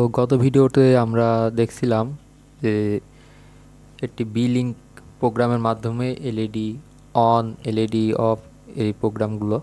গত ভিডিওতে আমরা দেখছিলাম যে একটি লিঙ্ক প্রোগ্রামের মাধ্যমে এলইডি অন এলইডি অফ এই প্রোগ্রামগুলো।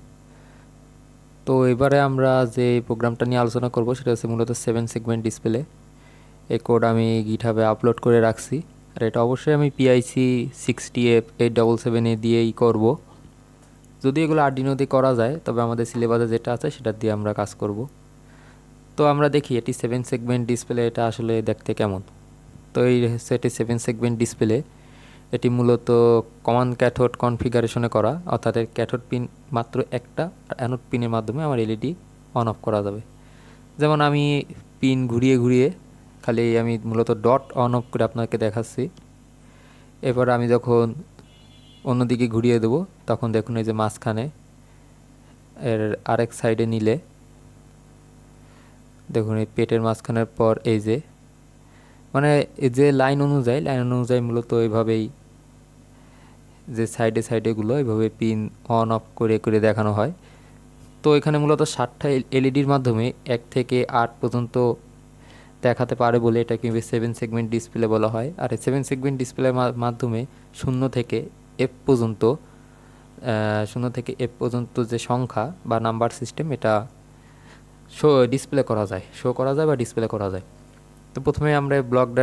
তো এবারে আমরা যে প্রোগ্রামটা নিয়ে আলোচনা করব সেটা হচ্ছে মূলত 7 সেগমেন্ট ডিসপ্লে। এই কোড আমি গিটহাবে আপলোড করে রাখছি, আর এটা অবশ্যই আমি পিআইসি 60F877 দিয়েই করব। যদি এগুলো আর্ডিনো দিয়ে করা যায় তবে আমাদের সিলেবাসে যেটা আছে সেটা দিয়ে আমরা কাজ করব। তো আমরা দেখি এটি 7 সেগমেন্ট ডিসপ্লে এটা আসলে দেখতে কেমন। তো এই হচ্ছে এটি 7 সেগমেন্ট ডিসপ্লে। এটি মূলত কমান্ড ক্যাথোড কনফিগারেশনে করা, অর্থাৎ এর ক্যাথোড পিন মাত্র একটা, আর অ্যানোড পিনের মাধ্যমে আমার এলইডি অন অফ করা যাবে। যেমন আমি পিন ঘুরিয়ে ঘুরিয়ে খালি আমি মূলত ডট অন অফ করে আপনাকে দেখাচ্ছি। এবার আমি যখন অন্যদিকে ঘুরিয়ে দেবো তখন দেখুন এই যে মাঝখানে এর আরেক সাইডে নিলে দেখুন এই পেটের মাঝখানের পর এই যে মানে যে লাইন অনুযায়ী মূলত এইভাবেই যে সাইডে সাইডেগুলো এইভাবে পিন অন অফ করে করে দেখানো হয়। তো এখানে মূলত 7টা এলইডির মাধ্যমে 1 থেকে 8 পর্যন্ত দেখাতে পারে বলে এটাকে 7 সেগমেন্ট ডিসপ্লে বলা হয়। আর এই 7 সেগমেন্ট ডিসপ্লের মাধ্যমে 0 থেকে এফ পর্যন্ত 0 থেকে F পর্যন্ত যে সংখ্যা বা নাম্বার সিস্টেম এটা শো করা যায় বা ডিসপ্লে করা যায়। তো প্রথমে আমরা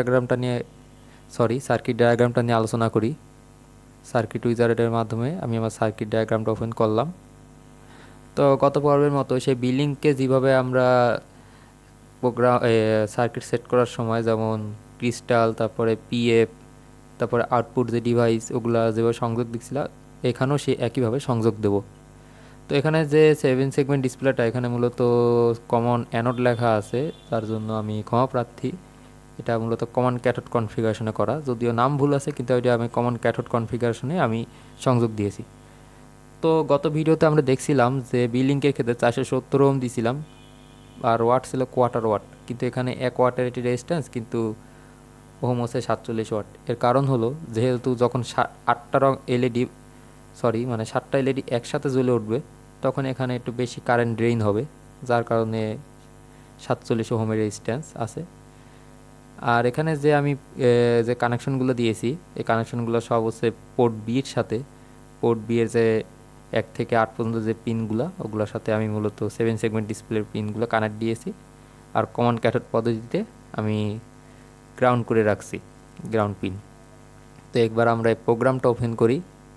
সার্কিট ডায়াগ্রামটা নিয়ে আলোচনা করি। সার্কিট উইজার্ডের মাধ্যমে আমি আমার সার্কিট ডায়াগ্রামটা ওপেন করলাম। তো গত পর্বের মতো সেই বিলিংকে যেভাবে আমরা সার্কিট সেট করার সময় যেমন ক্রিস্টাল, তারপরে পিএফ, তারপরে আউটপুট যে ডিভাইস ওগুলা যেভাবে সংযোগ দিচ্ছিল, এখানেও সে একইভাবে সংযোগ দেব। তো এখানে যে 7 সেগমেন্ট ডিসপ্লেটা এখানে মূলত কমন অ্যানোড লেখা আছে, তার জন্য আমি ক্ষমা প্রার্থী। এটা মূলত কমন ক্যাথোড কনফিগারেশনে করা, যদিও নাম ভুল আছে কিন্তু এটা আমি কমন ক্যাথোড কনফিগারেশনে আমি সংযোগ দিয়েছি। তো গত ভিডিওতে আমরা দেখছিলাম যে লিঙ্কের ক্ষেত্রে 470 ওহম দিয়েছিলাম, আর ওয়াট ছিল কোয়ার্টার ওয়াট, কিন্তু এখানে 1 ওয়াটের এটি রেজিস্ট্যান্স, কিন্তু ওহম হচ্ছে 47 ওয়াট। এর কারণ হলো যেহেতু যখন 8টা এলইডি 7টা এলইডি একসাথে জ্বলে উঠবে তখন এখানে একটু বেশি কারেন্ট ড্রেইন হবে, যার কারণে 47 ওহমের রেজিস্ট্যান্স আছে। আর এখানে যে আমি যে কানেকশনগুলো দিয়েছি এই কানেকশনগুলো সব হচ্ছে পোর্ট বি এর সাথে, পোর্ট বি এর যে 1 থেকে 8 পর্যন্ত যে পিনগুলো ওগুলোর সাথে আমি মূলত 7 সেগমেন্ট ডিসপ্লের পিনগুলো কানেক্ট দিয়েছি। আর কমন ক্যাথোড পদ্ধতিতে আমি গ্রাউন্ড করে রাখছি, গ্রাউন্ড পিন। তো একবার আমরা এই প্রোগ্রামটা ওপেন করি।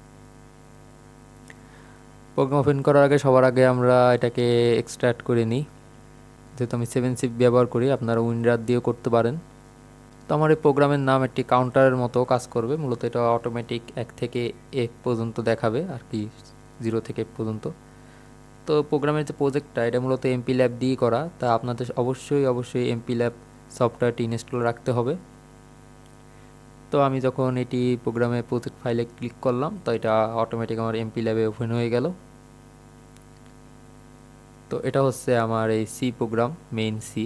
প্রোগ্রাম ওপেন করার আগে সবার আগে আমরা এটাকে এক্সট্রাক্ট করে নিই। যেহেতু আমি 7zip ব্যবহার করি, আপনারা উইনরার দিয়েও করতে পারেন। তো আমার এই প্রোগ্রামের নাম একটি কাউন্টারের মতো কাজ করবে। মূলত এটা অটোমেটিক 1 থেকে F পর্যন্ত দেখাবে আর কি, 0 থেকে F পর্যন্ত। তো প্রোগ্রামের যে প্রজেক্টটা এটা মূলত এমপি ল্যাব দিয়ে করা, তা আপনাদের অবশ্যই এমপি ল্যাব সফটওয়্যারটি ইনস্টল রাখতে হবে। তো আমি যখন এটি প্রোগ্রামে প্রজেক্ট ফাইলে ক্লিক করলাম তো এটা অটোমেটিক আমার এমপি ল্যাবে ওপেন হয়ে গেল। তো এটা হচ্ছে আমার এই সি প্রোগ্রাম, মেইন সি।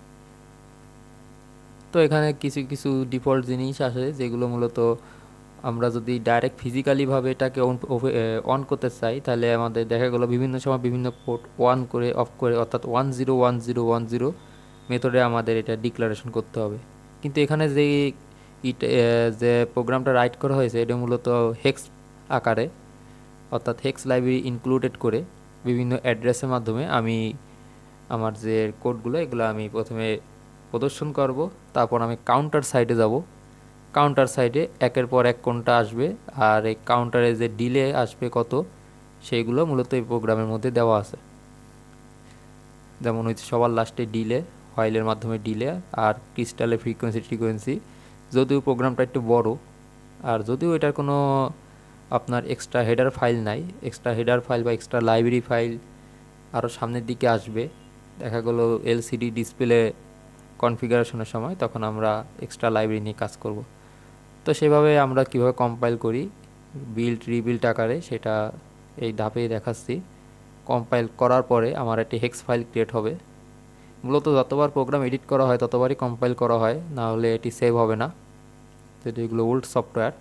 তো এখানে কিছু কিছু ডিফল্ট জিনিস আছে যেগুলো মূলত আমরা যদি ডাইরেক্ট ফিজিক্যালিভাবে এটাকে অন করতে চাই তাহলে আমাদের দেখা গেলো বিভিন্ন সময় বিভিন্ন পোর্ট অন করে অফ করে, অর্থাৎ 101010 মেথডে আমাদের এটা ডিক্লারেশন করতে হবে। কিন্তু এখানে যে প্রোগ্রামটা রাইট করা হয়েছে এটা মূলত হেক্স আকারে, অর্থাৎ হেক্স লাইব্রেরি ইনক্লুডেড করে বিভিন্ন অ্যাড্রেসের মাধ্যমে আমি আমার যে কোডগুলো এগুলো আমি প্রথমে প্রদর্শন করব। তারপর আমি কাউন্টার সাইডে যাব। কাউন্টার সাইডে একের পর এক কোনটা আসবে আর এই কাউন্টারে যে ডিলে আসবে কত সেইগুলো মূলত এই প্রোগ্রামের মধ্যে দেওয়া আছে। যেমন হচ্ছে সবার লাস্টে ডিলে, হোয়াইলের মাধ্যমে ডিলে, আর ক্রিস্টালের ফ্রিকোয়েন্সি। যদিও প্রোগ্রামটা একটু বড়, আর যদিও এটার কোনো আপনার এক্সট্রা হেডার ফাইল নাই, এক্সট্রা হেডার ফাইল বা এক্সট্রা লাইব্রেরি ফাইল আরও সামনের দিকে আসবে। দেখা গেলো এলসিডি ডিসপ্লে কনফিগারেশনের সময় তখন আমরা এক্সট্রা লাইব্রেরি নিয়ে কাজ করব। তো সেভাবে আমরা কিভাবে কম্পাইল করি রিবিল্ড আকারে সেটা এই ধাপেই দেখাচ্ছি। কম্পাইল করার পরে আমার একটি হেক্স ফাইল ক্রিয়েট হবে। মূলত যতবার প্রোগ্রাম এডিট করা হয় ততবারই কম্পাইল করা হয়, না হলে এটি সেভ হবে না, যেহেতু এগুলো ওল্ড সফটওয়্যার।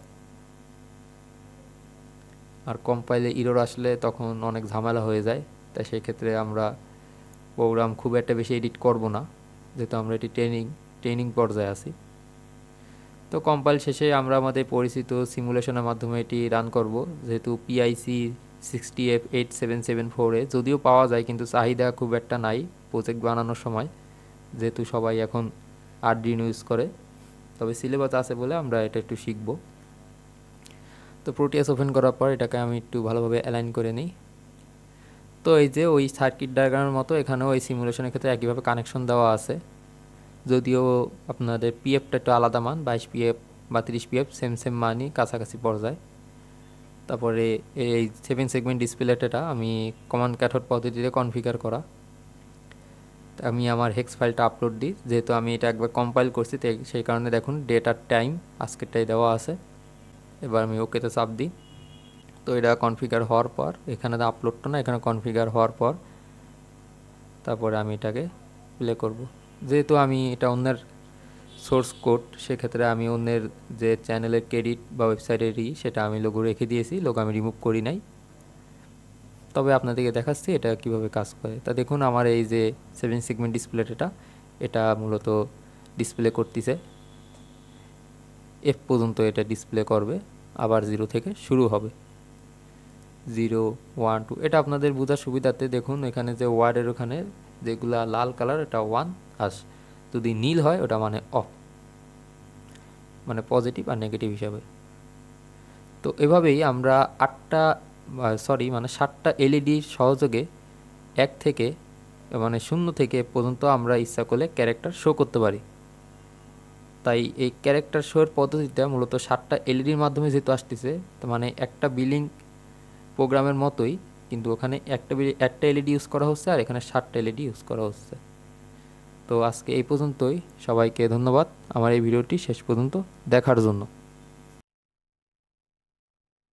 আর কম্পাইলে ইরর আসলে তখন অনেক ঝামেলা হয়ে যায়, তাই সেই ক্ষেত্রে আমরা প্রোগ্রাম খুব একটা বেশি এডিট করব না। যেহেতু আমরা এটি ট্রেনিং পর্যায়ে আছি। তো কম্পাইল শেষে আমরা আমাদের পরিচিত সিমুলেশনের মাধ্যমে এটি রান করব। যেহেতু পিআইসি 60F8774 যদিও পাওয়া যায়, কিন্তু চাহিদা খুব একটা নাই প্রজেক্ট বানানোর সময়, যেহেতু সবাই এখন আরডিনো ইউজ করে। তবে সিলেবাস আছে বলে আমরা এটা একটু শিখব। তো প্রোটিয়াস ওপেন করার পর এটাকে আমি একটু ভালোভাবে অ্যালাইন করে নিই। তো এই যে ওই সার্কিট ডায়াগ্রামের মতো এখানেও এই সিমুলেশনের ক্ষেত্রে একইভাবে কানেকশন দেওয়া আছে, যদিও আপনাদের পিএফটা একটু আলাদা মান, 22 পিএফ বা 30 পিএফ সেম মানই, কাছাকাছি পর্যায়ে। তারপরে এই 7 সেগমেন্ট ডিসপ্লেটা আমি কমান্ড ক্যাথড পদ্ধতিতে কনফিগার করা। আমি আমার হেক্স ফাইলটা আপলোড দিই, যেহেতু আমি এটা একবার কম্পাইল করছি, সেই কারণে দেখুন ডেট আর টাইম আজকেরটাই দেওয়া আছে। এবার আমি ওকেতে চাপ দিই। তো এটা কনফিগার হওয়ার পর, এখানে আপলোডটা না, এখানে কনফিগার হওয়ার পর তারপরে আমি এটাকে প্লে করব। যেহেতু আমি এটা অন্যের সোর্স কোড, সেক্ষেত্রে আমি অন্যের যে চ্যানেলের ক্রেডিট বা ওয়েবসাইটেরই সেটা আমি লোগো রেখে দিয়েছি, লোগো আমি রিমুভ করি নাই। তবে আপনাদেরকে দেখাচ্ছি এটা কিভাবে কাজ করে। তা দেখুন আমার এই যে 7 সেগমেন্ট ডিসপ্লেটা, এটা মূলত ডিসপ্লে করতেছে এফ পর্যন্ত, এটা ডিসপ্লে করবে, আবার 0 থেকে শুরু হবে, 0 1 2। এটা আপনাদের বোঝার সুবিধাতে দেখুন এখানে যে ওয়ার্ডের ওখানে যেগুলা লাল কালার, এটা 1 আস, যদি নীল হয় ওটা মানে অফ, মানে পজিটিভ আর নেগেটিভ হিসাবে। তো এভাবেই আমরা 7টা এলইডি সহযোগে 1 থেকে মানে 0 থেকে পর্যন্ত আমরা ইচ্ছা করলে ক্যারেক্টার শো করতে পারি। তাই এই ক্যারেক্টার শোয়ের পদ্ধতিটা মূলত 7টা এলইডির মাধ্যমে যেহেতু আসতেছে, তো মানে একটা বিলিং প্রোগ্রামের মতোই, কিন্তু ওখানে একটা এলইডি ইউজ করা হচ্ছে আর এখানে 7টা এলইডি ইউজ করা হচ্ছে। তো আজকে এই পর্যন্তই, সবাইকে ধন্যবাদ আমার এই ভিডিওটি শেষ পর্যন্ত দেখার জন্য।